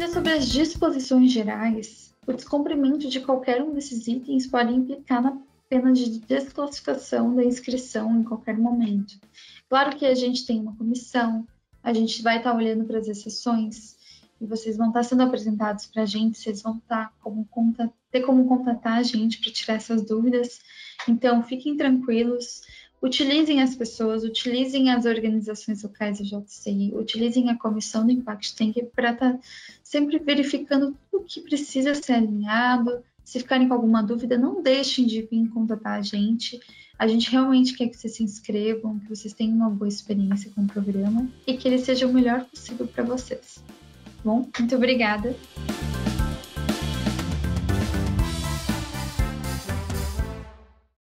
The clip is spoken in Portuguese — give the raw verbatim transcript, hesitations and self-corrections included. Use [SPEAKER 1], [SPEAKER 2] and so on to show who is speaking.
[SPEAKER 1] Ainda sobre as disposições gerais, o descumprimento de qualquer um desses itens pode implicar na pena de desclassificação da inscrição em qualquer momento. Claro que a gente tem uma comissão, a gente vai estar olhando para as exceções e vocês vão estar sendo apresentados para a gente, vocês vão estar como ter como contatar a gente para tirar essas dúvidas. Então, fiquem tranquilos, utilizem as pessoas, utilizem as organizações locais da J C I, utilizem a comissão do Impact Tank para estar sempre verificando tudo que precisa ser alinhado. Se ficarem com alguma dúvida, não deixem de vir contatar a gente. A gente realmente quer que vocês se inscrevam, que vocês tenham uma boa experiência com o programa e que ele seja o melhor possível para vocês. Bom, muito obrigada.